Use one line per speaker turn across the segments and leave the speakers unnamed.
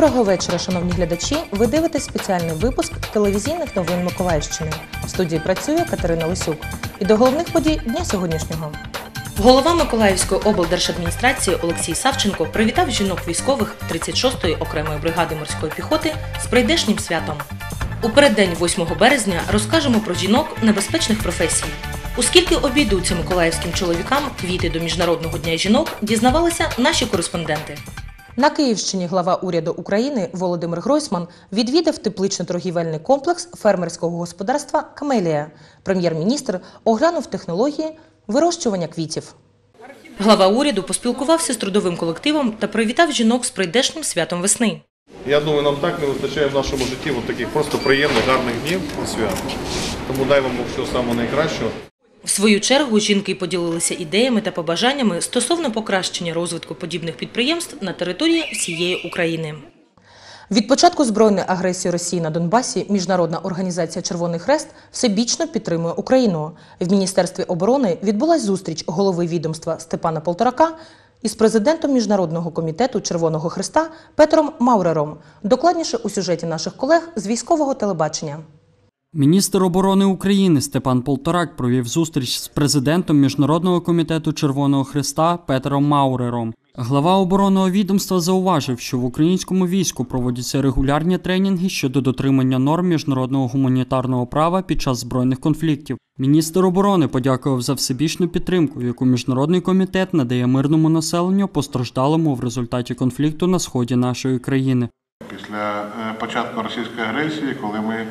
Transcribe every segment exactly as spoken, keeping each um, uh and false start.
Доброго вечора, шановні глядачі! Ви дивитесь спеціальний випуск телевізійних новин Миколаївщини. В студії працює Катерина Лисюк. І до головних подій дня сьогоднішнього. Голова Миколаївської облдержадміністрації Олексій Савченко привітав жінок військових тридцять шостої окремої бригади морської піхоти з прийдешнім святом. У переддень восьмого березня розкажемо про жінок небезпечних професій. У скільки обійдуться миколаївським чоловікам квіти до Міжнародного дня жінок, дізнавалися наші кореспонденти. На Київщині глава уряду України Володимир Гройсман відвідав теплично-торгівельний комплекс фермерського господарства «Камелія». Прем'єр-міністр оглянув технології вирощування квітів. Глава уряду поспілкувався з трудовим колективом та привітав жінок з прийдешнім святом весни.
Я думаю, нам так не вистачає в нашому житті от таких просто приємних, гарних днів свят. Тому дай вам Бог всього самого найкращого.
В свою чергу жінки поділилися ідеями та побажаннями стосовно покращення розвитку подібних підприємств на території всієї України. Від початку збройної агресії Росії на Донбасі Міжнародна організація «Червоний Хрест» всебічно підтримує Україну. В Міністерстві оборони відбулась зустріч голови відомства Степана Полторака із президентом Міжнародного комітету Червоного Хреста Петром Маурером. Докладніше у сюжеті наших колег з військового телебачення.
Міністр оборони України Степан Полторак провів зустріч з президентом Міжнародного комітету Червоного Хреста Петром Маурером. Глава оборонного відомства зауважив, що в українському війську проводяться регулярні тренінги щодо дотримання норм міжнародного гуманітарного права під час збройних конфліктів. Міністр оборони подякував за всебічну підтримку, яку Міжнародний комітет надає мирному населенню, постраждалому в результаті конфлікту на сході нашої країни.
Після початку російської агресії, коли ми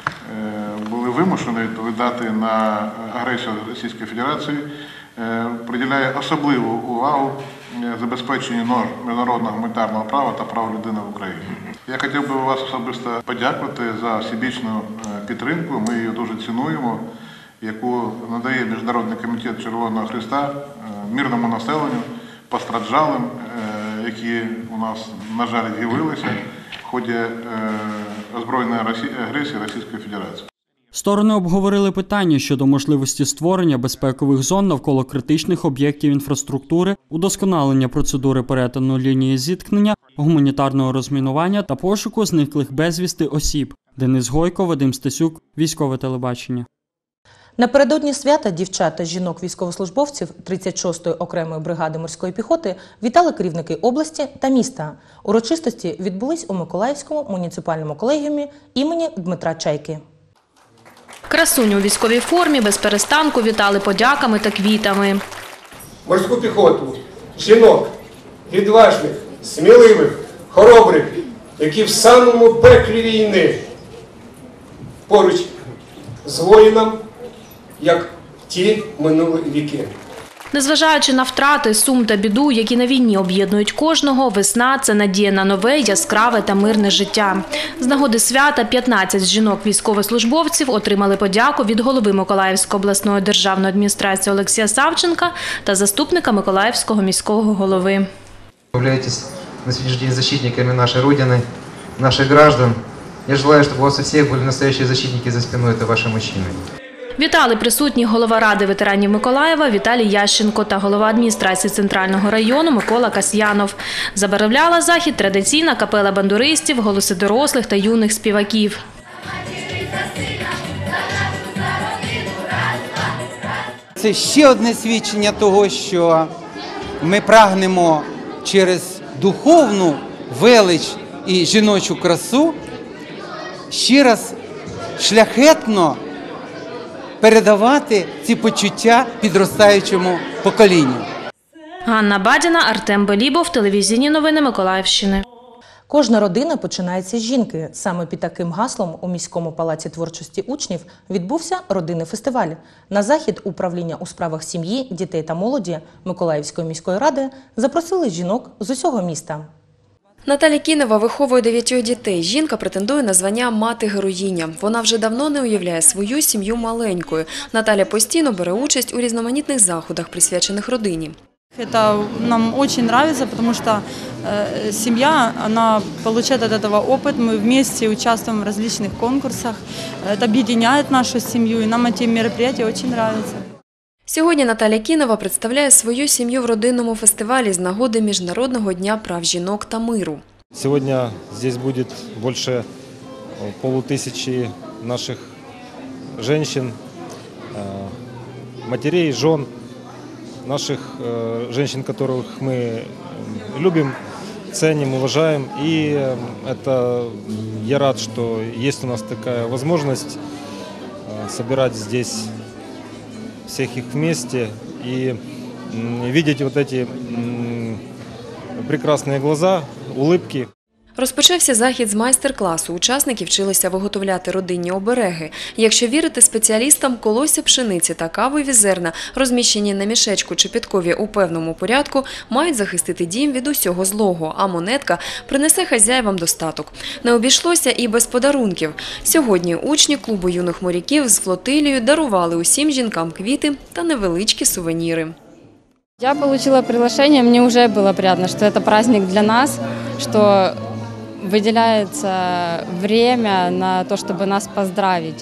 були вимушені відповідати на агресію Російської Федерації, приділяє особливу увагу забезпеченню норм міжнародного гуманітарного права та прав людини в Україні. Я хотів би вас особисто подякувати за всебічну підтримку, ми її дуже цінуємо, яку надає Міжнародний комітет Червоного Хреста мирному населенню, постраждалим, які у нас, на жаль, з'явилися в ході озброєної агресії Російської Федерації.
Сторони обговорили питання щодо можливості створення безпекових зон навколо критичних об'єктів інфраструктури, удосконалення процедури перетину лінії зіткнення, гуманітарного розмінування та пошуку зниклих безвісти осіб. Денис Гойко, Вадим Стасюк, Військове телебачення.
Напередодні свята дівчат та жінок-військовослужбовців тридцять шостої окремої бригади морської піхоти вітали керівники області та міста. Урочистості відбулись у Миколаївському муніципальному колегіумі імені Дмитра Чайки.
Красуню у військовій формі без перестанку вітали подяками та квітами.
Морську піхоту, жінок, відважних, сміливих, хоробрих, які в самому пеклі війни поруч з воїном, як ті минулі віки.
Незважаючи на втрати, сум та біду, які на війні об'єднують кожного, весна – це надія на нове, яскраве та мирне життя. З нагоди свята п'ятнадцять жінок-військовослужбовців отримали подяку від голови Миколаївської обласної державної адміністрації Олексія Савченка та заступника Миколаївського міського голови.
Ви являєтесь на сьогоднішній день захисниками нашої Родини, наших граждан. Я бажаю, щоб у вас у всіх були настоящі захисники за спиною та ваші мужчини.
Вітали присутні голова Ради ветеранів Миколаєва Віталій Ященко та голова адміністрації Центрального району Микола Касьянов. Забарвляла захід традиційна капела бандуристів, голоси дорослих та юних співаків.
Це ще одне свідчення того, що ми прагнемо через духовну велич і жіночу красу ще раз шляхетно передавати ці почуття підростаючому поколінню.
Ганна Бадіна, Артем Белібов, телевізійні новини Миколаївщини.
Кожна родина починається з жінки. Саме під таким гаслом у міському палаці творчості учнів відбувся родинний фестиваль. На захід управління у справах сім'ї, дітей та молоді Миколаївської міської ради запросили жінок з усього міста.
Наталя Кінова виховує дев'ятьох дітей. Жінка претендує на звання «мати-героїня». Вона вже давно не уявляє свою сім'ю маленькою. Наталя постійно бере участь у різноманітних заходах, присвячених родині.
Это нам очень нравится, потому что э, семья, она получает от этого опыт. Мы вместе участвуем в различных конкурсах. Это объединяет нашу семью, и нам эти мероприятия очень нравятся.
Сьогодні Наталя Кінова представляє свою сім'ю в родинному фестивалі з нагоди Міжнародного дня прав жінок та миру.
Сегодня здесь будет больше полутысячи наших женщин, матерей, жен, наших женщин, которых мы любим, ценим, уважаем. И это я рад, что есть у нас такая возможность собирать здесь всех их вместе и видеть вот эти прекрасные глаза, улыбки.
Розпочався захід з майстер-класу. Учасники вчилися виготовляти родинні обереги. Якщо вірити спеціалістам, колосся пшениці та кавові зерна, розміщені на мішечку чи підкові у певному порядку, мають захистити дім від усього злого, а монетка принесе хазяєвам достаток. Не обійшлося і без подарунків. Сьогодні учні клубу юних моряків з флотилією дарували усім жінкам квіти та невеличкі сувеніри.
Я получила приглашение, мне уже было приятно, что это праздник для нас, что выделяется время на то, чтобы нас поздравить.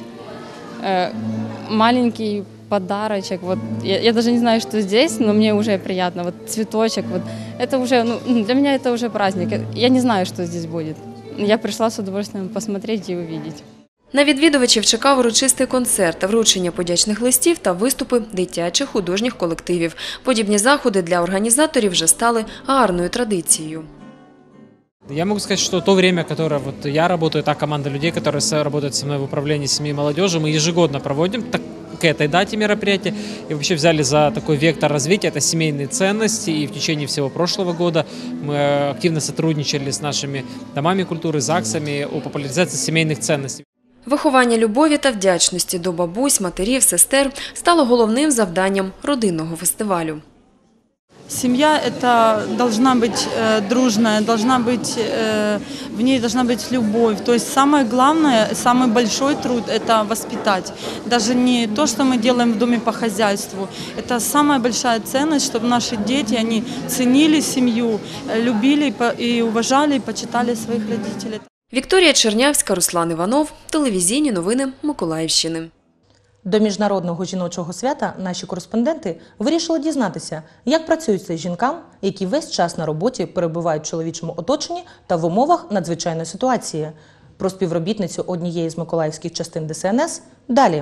Маленький подарочек, вот, я, я даже не знаю, что здесь, но мне уже приятно, вот цветочек, вот, это уже, ну, для меня это уже праздник, я не знаю, что здесь будет. Я пришла с удовольствием посмотреть и увидеть.
На відвідувачів чекав урочистий концерт, вручення подячних листів та виступи дитячих художніх колективів. Подібні заходи для організаторів вже стали гарною традицією.
Я могу сказать, что то время, которое вот я работаю, та команда людей, которые работают со мной в управлении семьей и молодежи, мы ежегодно проводим так, к этой дате мероприятия и вообще взяли за такой вектор развития, это семейные ценности, и в течение всего прошлого года мы активно сотрудничали с нашими домами культуры, ЗАГСами о популяризации семейных ценностей.
Виховання любові та вдячності до бабусь, матерів, сестер стало головним завданням родинного фестивалю.
Семья это должна быть э, дружная, должна быть, э, в ней должна быть любовь. То есть самое главное, самый большой труд – это воспитать. Даже не то, что мы делаем в доме по хозяйству. Это самая большая ценность, чтобы наши дети, они ценили семью, любили и уважали, и почитали своих родителей.
Вікторія Чернявська, Руслан Іванов. Телевізійні новини Миколаївщини.
До Міжнародного жіночого свята наші кореспонденти вирішили дізнатися, як працюється жінкам, які весь час на роботі перебувають в чоловічому оточенні та в умовах надзвичайної ситуації. Про співробітницю однієї з миколаївських частин Де Ес Ен Ес далі.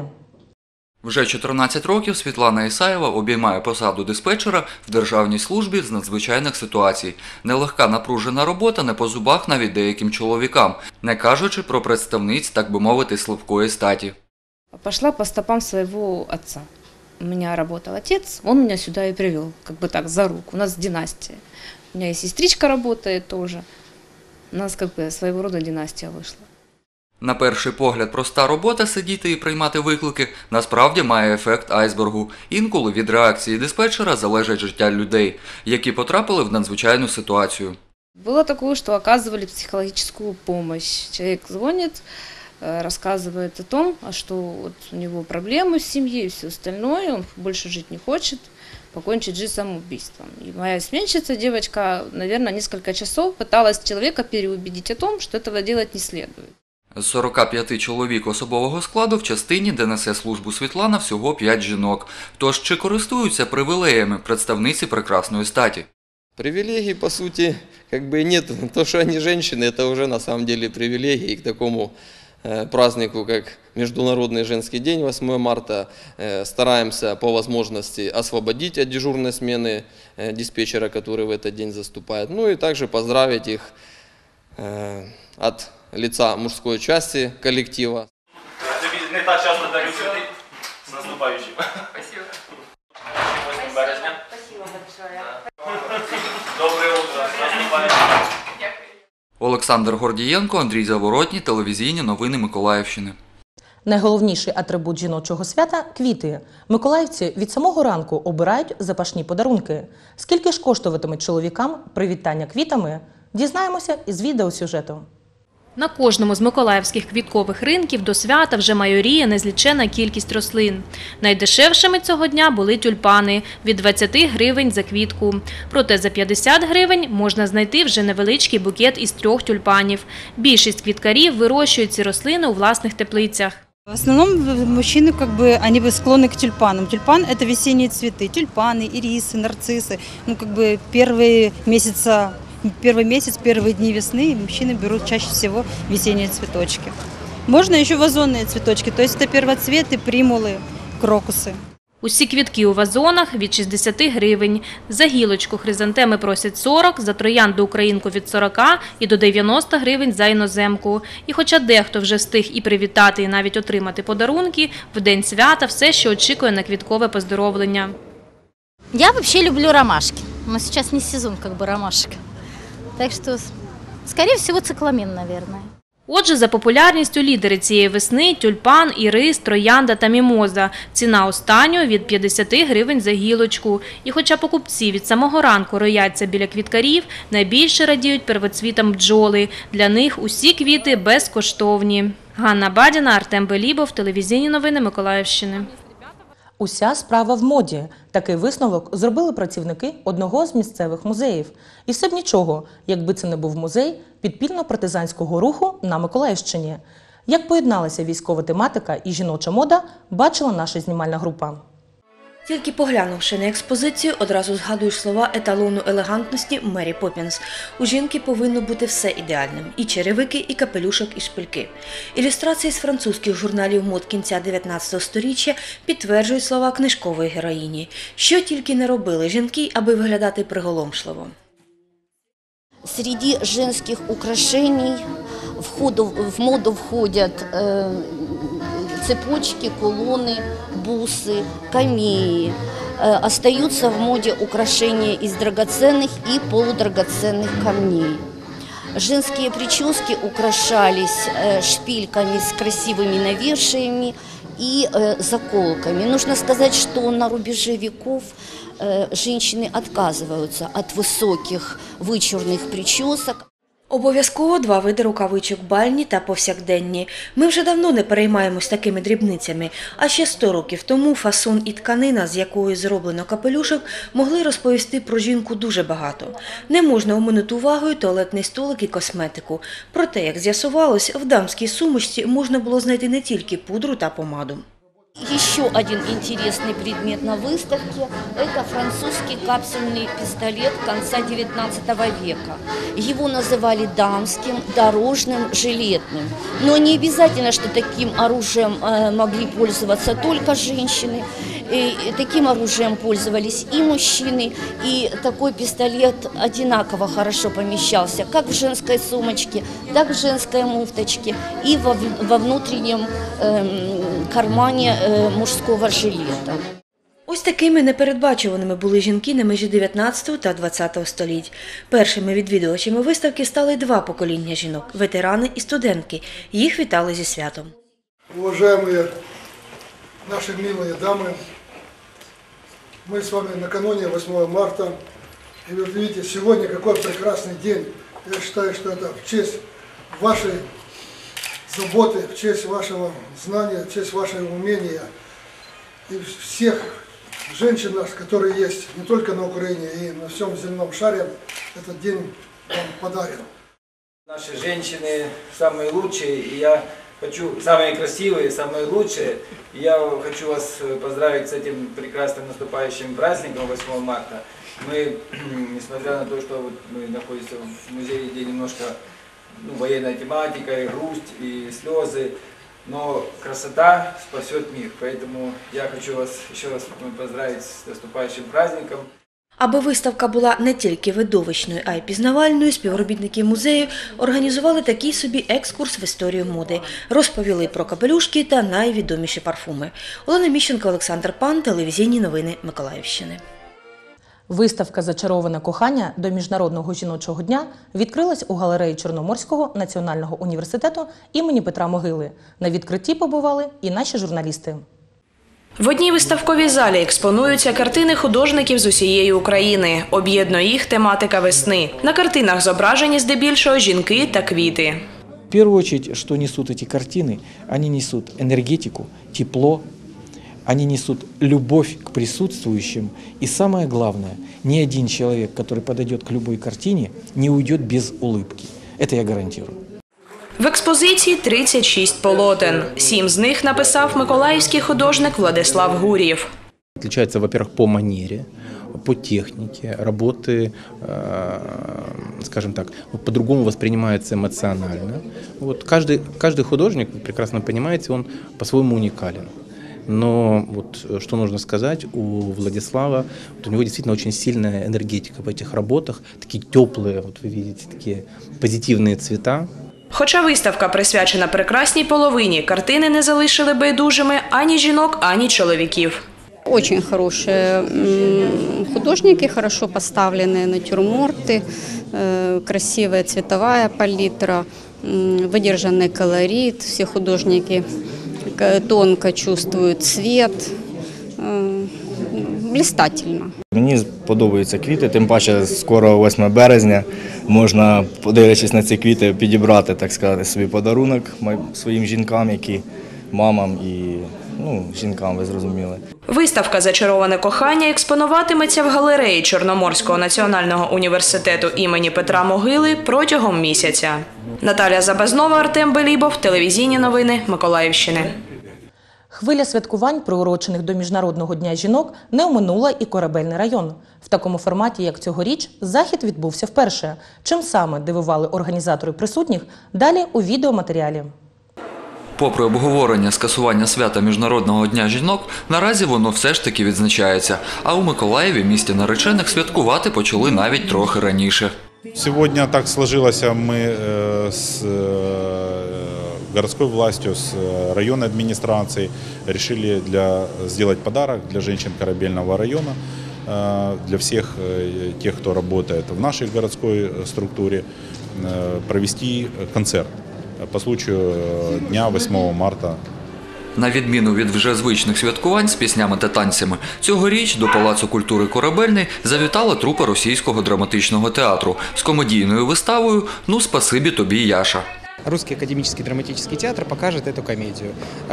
Вже чотирнадцять років Світлана Ісаєва обіймає посаду диспетчера в Державній службі з надзвичайних ситуацій. Нелегка напружена робота не по зубах навіть деяким чоловікам, не кажучи про представниць, так би мовити, слабкої статі.
Пошла по стопам своего отца. У меня работал отец, он меня сюда и привел, как бы так, за руку. У нас династия. У меня и сестричка работает тоже. У нас как бы своего рода династия вышла.
На перший погляд проста робота сидіти і приймати виклики насправді має ефект айсбергу. Інколи від реакції диспетчера залежить життя людей, які потрапили в надзвичайну ситуацію.
Было такое, что оказывали психологическую помощь. Человек звонит, рассказывает о том, что вот у него проблемы в семье и все остальное, он больше жить не хочет, покончить жизнь самоубийством. И моя сменщица, девочка, наверное, несколько часов пыталась человека переубедить о том, что этого делать не следует.
З сорока п'яти чоловік особового складу в частині, де несе службу Світлана, всього п'ять жінок. Тож чи користуються привілеями представниці прекрасної статі?
Привилегий, по сути, как бы нет. То, что они женщины, это уже на самом деле привилегии. И к такому э, празднику, как Международный женский день, восьмое марта, э, стараемся по возможности освободить от дежурной смены э, диспетчера, который в этот день заступает. Ну и также поздравить их э, от лица мужской части коллектива.
Не так часто дарю цветы. С наступающим. Спасибо. восьмого березня.
Спасибо большое.
Доброе утро. С наступающим.
Олександр Гордієнко, Андрій Заворотній, телевізійні новини Миколаївщини.
Найголовніший атрибут жіночого свята – квіти. Миколаївці від самого ранку обирають запашні подарунки. Скільки ж коштуватиме чоловікам привітання квітами – дізнаємося із відеосюжету.
На кожному з миколаївських квіткових ринків до свята вже майоріє незлічена кількість рослин. Найдешевшими цього дня були тюльпани – від двадцяти гривень за квітку. Проте за п'ятдесят гривень можна знайти вже невеличкий букет із трьох тюльпанів. Більшість квіткарів вирощують ці рослини у власних теплицях.
В основном мужчины как бы они бы склонны к тюльпанам. Тюльпан – это весенние цветы. Тюльпаны, ирисы, нарциссы. Ну как бы первые месяца первый месяц, первые дни весны, и мужчины берут чаще всего весенние цветочки. Можно еще вазонные цветочки, то есть это первоцветы, примулы, крокусы.
Усі квітки у вазонах від шістдесяти гривень. За гілочку хризантеми просять сорок, за троянду українку від сорока і до дев'яноста гривень за іноземку. І хоча дехто вже встиг і привітати, і навіть отримати подарунки, в день свята все ще очікує на квіткове поздоровлення.
Я вообще люблю ромашки, но сейчас не сезон как бы ромашек. Так что, скорее всего, цикламен, наверное.
Отже, за популярністю лідери цієї весни – тюльпан, ірис, троянда та мімоза. Ціна останньої – від п'ятдесяти гривень за гілочку. І хоча покупці від самого ранку рояться біля квіткарів, найбільше радіють первоцвітам бджоли. Для них усі квіти безкоштовні. Ганна Бадіна, Артем Белібов, телевізійні новини Миколаївщини.
Уся справа в моді. Такий висновок зробили працівники одного з місцевих музеїв. І все б нічого, якби це не був музей підпільно-партизанського руху на Миколаївщині. Як поєдналася військова тематика і жіноча мода, бачила наша знімальна група.
Тільки поглянувши на експозицію, одразу згадуєш слова еталону елегантності Мері Поппінс. У жінки повинно бути все ідеальним – і черевики, і капелюшок, і шпильки. Ілюстрації з французьких журналів мод кінця дев'ятнадцятого сторіччя підтверджують слова книжкової героїні. Що тільки не робили жінки, аби виглядати приголомшливо.
Среди женских украшений в моду входят э, цепочки, кулоны, бусы, камеи. Э, остаются в моде украшения из драгоценных и полудрагоценных камней. Женские прически украшались э, шпильками с красивыми навершиями и э, заколками. Нужно сказать, что на рубеже веков э, женщины отказываются от высоких вычурных причесок.
Обов'язково два види рукавичок – бальні та повсякденні. Ми вже давно не переймаємось такими дрібницями, а ще сто років тому фасон і тканина, з якої зроблено капелюшок, могли розповісти про жінку дуже багато. Не можна оминути увагою туалетний столик і косметику. Проте, як з'ясувалось, в дамській сумочці можна було знайти не тільки пудру та помаду.
Еще один интересный предмет на выставке – это французский капсульный пистолет конца девятнадцатого века. Его называли дамским, дорожным, жилетным. Но не обязательно, что таким оружием могли пользоваться только женщины. И таким оружием пользовались и мужчины, и такой пистолет одинаково хорошо помещался как в женской сумочке, так и в женской муфточке и во, во внутреннем э, кармане э, мужского жилета.
Ось такими непередбачуваними були жінки на межі дев'ятнадцятого та двадцятого століть. Першими відвідувачами виставки стали два покоління жінок – ветерани і студентки. Їх вітали зі святом.
Уважаемые наши милые дамы, мы с вами накануне восьмого марта, и вы видите, сегодня какой прекрасный день. Я считаю, что это в честь вашей заботы, в честь вашего знания, в честь вашего умения и всех женщин, которые есть не только на Украине, и на всем земном шаре, этот день вам подарен.
Наши женщины самые лучшие, и я хочу, самые красивые, самые лучшие. Я хочу вас поздравить с этим прекрасным наступающим праздником восьмого марта. Мы, несмотря на то, что вот мы находимся в музее, где немножко ну, военная тематика, и грусть, и слезы, но красота спасет мир. Поэтому я хочу вас еще раз поздравить с наступающим праздником.
Аби виставка була не тільки видовищною, а й пізнавальною, співробітники музею організували такий собі екскурс в історію моди. Розповіли про капелюшки та найвідоміші парфуми. Олена Міщенко, Олександр Пан, телевізійні новини Миколаївщини.
Виставка «Зачароване кохання» до Міжнародного жіночого дня відкрилась у галереї Чорноморського національного університету імені Петра Могили. На відкритті побували і наші журналісти.
В одній виставковій залі експонуються картини художників з усієї України. Об'єднує їх тематика весни. На картинах зображені здебільшого жінки та квіти.
В первую очередь, что несут эти картины, они несут энергетику, тепло, они несут любовь к присутствующим. И самое главное, ни один человек, который подойдет к любой картине, не уйдет без улыбки. Это я гарантирую.
В експозиції тридцять шість полотен. Сім з них написав миколаївський художник Владислав Гур'єв.
Отличается, во-первых, по манере,
по технике, работы, скажем так, по-другому воспринимается эмоционально. Вот каждый, каждый художник, вы прекрасно понимаете, он по-своему уникален. Но вот что нужно сказать, у Владислава, вот у него действительно очень сильная энергетика в этих работах, такие теплые, вот вы видите, такие позитивные цвета.
Хоча виставка присвячена прекрасній половині, картини не залишили байдужими ані жінок, ані чоловіків.
Очень хорошие художники, хорошо поставленные натюрморты, красивая цветовая палитра, выдержанный колорит. Все художники тонко чувствуют цвет. Блистательно.
Мені подобаються квіти, тим паче скоро восьме березня, можна, подивлячись на ці квіти, підібрати, так сказати, собі подарунок своїм жінкам, які мамам і ну, жінкам, ви зрозуміли.
Виставка «Зачароване кохання» експонуватиметься в галереї Чорноморського національного університету імені Петра Могили протягом місяця. Наталя Забазнова, Артем Белібов, телевізійні новини Миколаївщини.
Хвиля святкувань, приурочених до Міжнародного дня жінок, не оминула і Корабельний район. В такому форматі, як цьогоріч, захід відбувся вперше. Чим саме дивували організатори присутніх, далі у відеоматеріалі.
Попри обговорення скасування свята Міжнародного дня жінок, наразі воно все ж таки відзначається. А у Миколаєві, місті наречених, святкувати почали навіть трохи раніше.
Сьогодні так сложилося, ми з городской властью, с районной администрацией решили для, сделать подарок для женщин Корабельного района, для всех тех, кто работает в нашей городской структуре, провести концерт по случаю дня восьмого марта.
На відміну від вже звичних святкувань з піснями та танцями, цьогоріч до Палацу культури «Корабельний» завітала трупа Російського драматичного театру з комедійною виставою «Ну, спасибі тобі, Яша».
Русский академический драматический театр покажет эту комедию.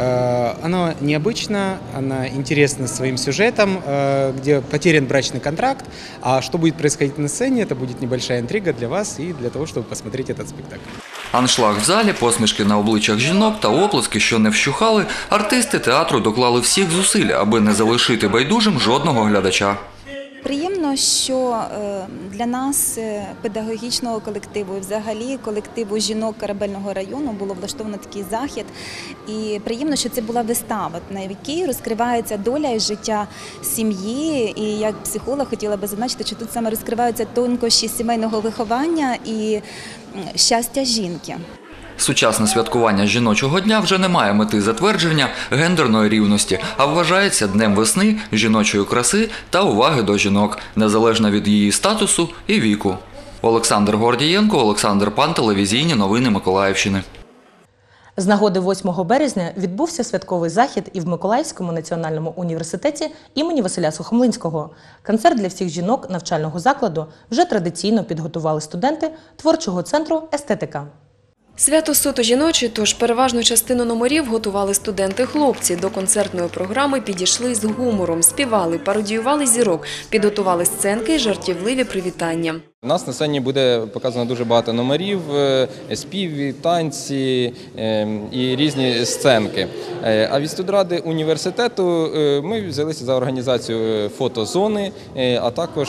Она необычна, она интересна своим сюжетом, где потерян брачный контракт. А что будет происходить на сцене, это будет небольшая интрига для вас и для того, чтобы посмотреть этот спектакль.
Аншлаг в залі, посмішки на обличчях жінок та оплески, що не вщухали, артисти театру доклали всіх зусиль, аби не залишити байдужим жодного глядача.
Приємно, що для нас, педагогічного колективу і взагалі колективу жінок Корабельного району було влаштовано такий захід. І приємно, що це була вистава, на якій розкривається доля і життя сім'ї. І як психолог хотіла би зазначити, що тут саме розкриваються тонкощі сімейного виховання і щастя жінки.
Сучасне святкування жіночого дня вже не має мети затвердження гендерної рівності, а вважається днем весни, жіночої краси та уваги до жінок, незалежно від її статусу і віку. Олександр Гордієнко, Олександр Пан, телевізійні новини Миколаївщини.
З нагоди восьмого березня відбувся святковий захід і в Миколаївському національному університеті імені Василя Сухомлинського. Концерт для всіх жінок навчального закладу вже традиційно підготували студенти творчого центру «Естетика».
Свято суто жіноче, тож переважну частину номерів готували студенти-хлопці. До концертної програми підійшли з гумором, співали, пародіювали зірок, підготували сценки і жартівливі привітання.
У нас на сцені буде показано дуже багато номерів, співі, танці і різні сценки. А від студради університету ми взялися за організацію фотозони, а також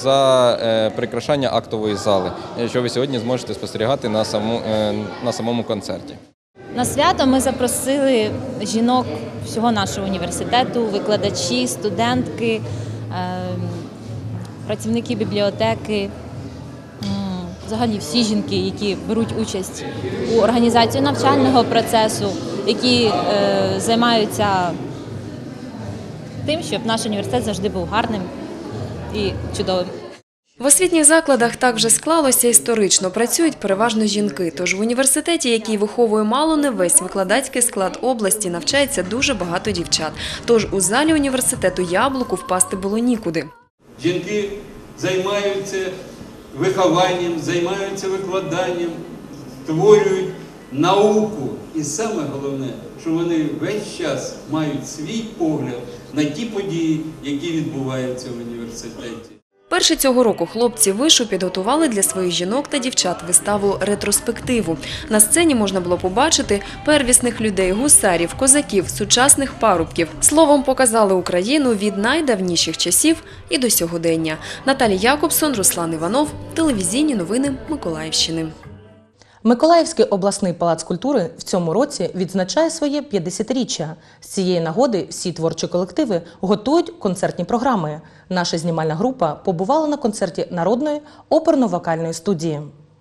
за прикрашання актової зали, що ви сьогодні зможете спостерігати на, саму, на самому концерті.
На свято ми запросили жінок всього нашого університету, викладачі, студентки, працівники бібліотеки, взагалі всі жінки, які беруть участь у організації навчального процесу, які е, займаються тим, щоб наш університет завжди був гарним і чудовим.
В освітніх закладах так вже склалося історично. Працюють переважно жінки. Тож в університеті, який виховує мало не весь викладацький склад області, навчається дуже багато дівчат. Тож у залі університету яблуку впасти було нікуди.
Жінки займаються вихованням, займаються викладанням, створюють науку. І саме головне, що вони весь час мають свій погляд на ті події, які відбуваються в університеті.
Вперше цього року хлопці вишу підготували для своїх жінок та дівчат виставу «Ретроспективу». На сцені можна було побачити первісних людей, гусарів, козаків, сучасних парубків. Словом, показали Україну від найдавніших часів і до сьогодення. Наталія Якобсон, Руслан Іванов. Телевізійні новини Миколаївщини.
Миколаївський обласний палац культури в цьому році відзначає своє п'ятдесятиріччя. З цієї нагоди всі творчі колективи готують концертні програми. Наша знімальна група побувала на концерті Народної оперно-вокальної студії.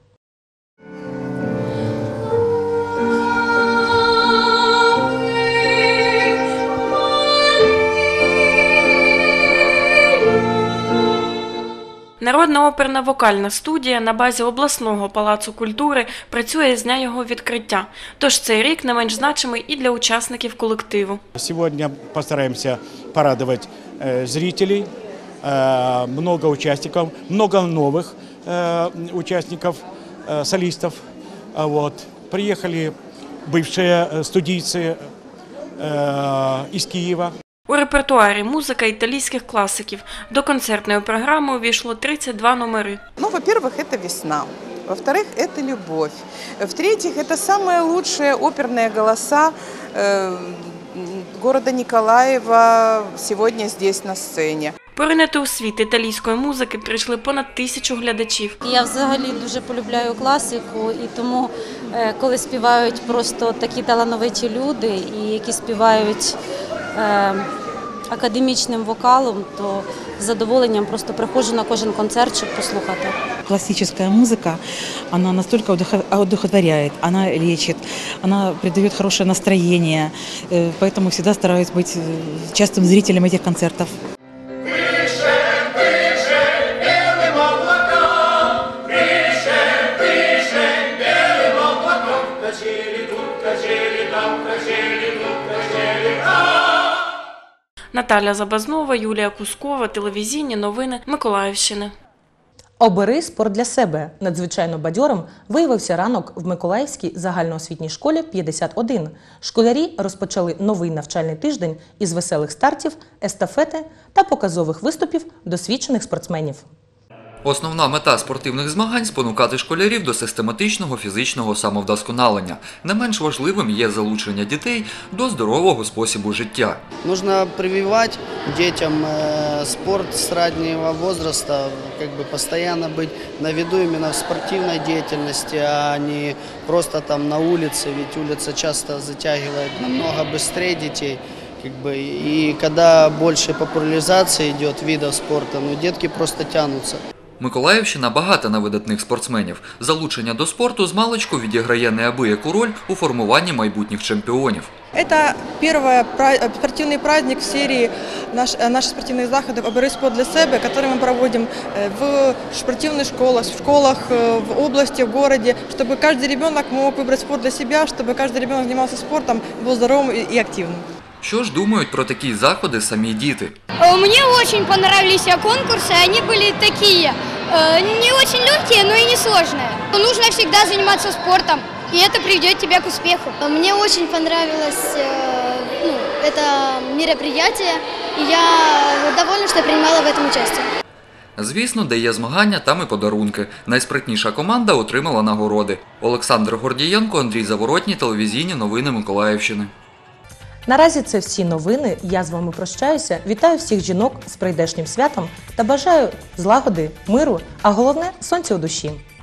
Народна оперна вокальна студія на базі обласного палацу культури працює з дня його відкриття. Тож цей рік не менш значимий і для учасників колективу.
Сьогодні постараємося порадувати зрителей, багато учасників, багато нових учасників, солістів. Приїхали бувші студійці із Києва.
У репертуарі музика італійських класиків. До концертної програми увійшло тридцять два номери.
Ну, во-первых, это весна. Во-вторых, это любовь. В-третьих, это самые лучшие оперные голоса э, города Николаева сегодня здесь на сцені.
Поринити у світ італійської музики прийшли понад тисячу глядачів.
Я взагалі дуже полюбляю класику, і тому, коли співають просто такі талановиті люди, і які співають е, академічним вокалом, то з задоволенням просто приходжу на кожен концерт, щоб послухати.
Классическая музыка, она настолько одухотворяет, она лечит, она придает хорошее настроение, поэтому всегда стараюсь быть частым зрителем этих концертов.
Наталя Забазнова, Юлія Кускова, телевізійні новини Миколаївщини.
«Обери спорт для себе» надзвичайно бадьорим виявився ранок в Миколаївській загальноосвітній школі п'ятдесят один. Школярі розпочали новий навчальний тиждень із веселих стартів, естафети та показових виступів досвідчених спортсменів.
Основна мета спортивних змагань – спонукати школярів до систематичного фізичного самовдосконалення. Не менш важливим є залучення дітей до здорового способу життя.
Нужно прививать детям спорт с раннего возраста, как бы постоянно быть на виду именно в спортивной деятельности, а не просто там на улице, ведь улица часто затягивает намного быстрее детей. Как бы, и когда больше популяризация идет видов спорта, ну, детки просто тянутся.
Миколаївщина багата на видатних спортсменів. Залучення до спорту змалечку відіграє неабияку роль у формуванні майбутніх чемпіонів.
Это первый спортивный праздник в серии наш, наших спортивных заходов «Обери спорт для себе», который мы проводим в спортивных школах, в школах, в области, в городе, чтобы каждый ребенок мог выбрать спорт для себя, чтобы каждый ребенок занимался спортом, был здоровым и активным.
Що ж думають про такі заходи самі діти?
Мне очень понравились конкурсы, они были такие, не очень легкие, но и не сложные. Нужно всегда заниматься спортом, и это приведет тебя к успеху. Мне очень понравилось ну, это мероприятие, и я довольна, что принимала в этом участие.
Звісно, де є змагання, там і подарунки. Найспритніша команда отримала нагороди. Олександр Гордієнко, Андрій Заворотній, телевізійні новини Миколаївщини.
Наразі це всі новини. Я з вами прощаюся. Вітаю всіх жінок з прийдешнім святом та бажаю злагоди, миру, а головне – сонця у душі.